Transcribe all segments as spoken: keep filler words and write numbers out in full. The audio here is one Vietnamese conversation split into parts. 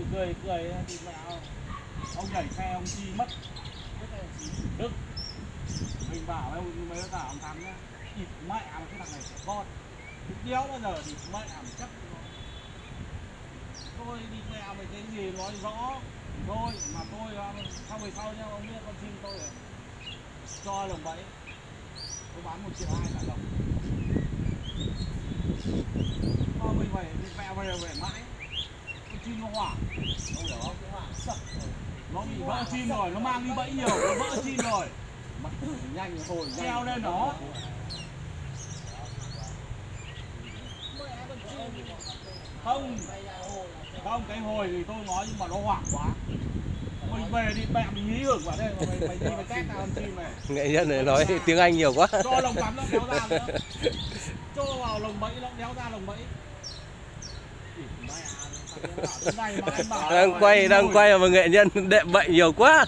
cười cười thì mẹ ông đẩy xe ông chi mất Đức mình bảo mấy mấy cả ông thắng nhá, ịt mẹ mà cái thằng này trẻ con cái đéo bao giờ thì mẹ mà chấp tôi đi mẹ mày cái gì nói rõ thôi mà tôi sau về sau nhá ông biết con chim tôi cho lồng bẫy tôi bán một triệu hai cả đồng mà mình phải mẹ về về mãi con chim nó hoảng không hiểu không nó bị vỡ chim rồi nó mang đi bẫy nhiều nó vỡ chim rồi mà nhanh hồi treo lên nó không không cái hồi thì tôi nói nhưng mà nó hoảng quá mình về đi mẹ mình nghĩ hưởng vào đây mà mày mày đi mày test tao con chim này nghệ nhân này nói tiếng Anh nhiều quá cho lồng bắn nó kéo ra nữa cho vào lồng bẫy nó kéo ra lồng bẫy đang quay đang quay mà nghệ nhân đệm bậy nhiều quá.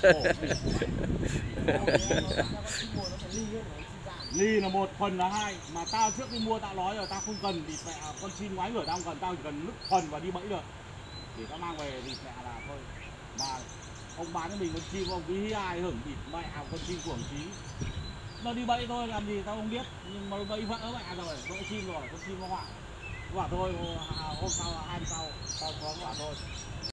Ly là một, phần là hai. Mà tao trước đi mua tao nói rồi, tao không cần thì mẹ con chim ngoái người tao không cần, tao chỉ cần nứt phần và đi bẫy được. Thì tao mang về thì mẹ là thôi. Mà ông bán cho mình con chim ông bí ai hưởng thịt mẹ con chim của ông Chí. Nó đi bẫy thôi làm gì tao không biết, nhưng mà bẫy vỡ mẹ rồi, vỡ chim rồi, con chim nó hoảng. Nó bảo thôi hôm sau hai hôm sau tao có bảo thôi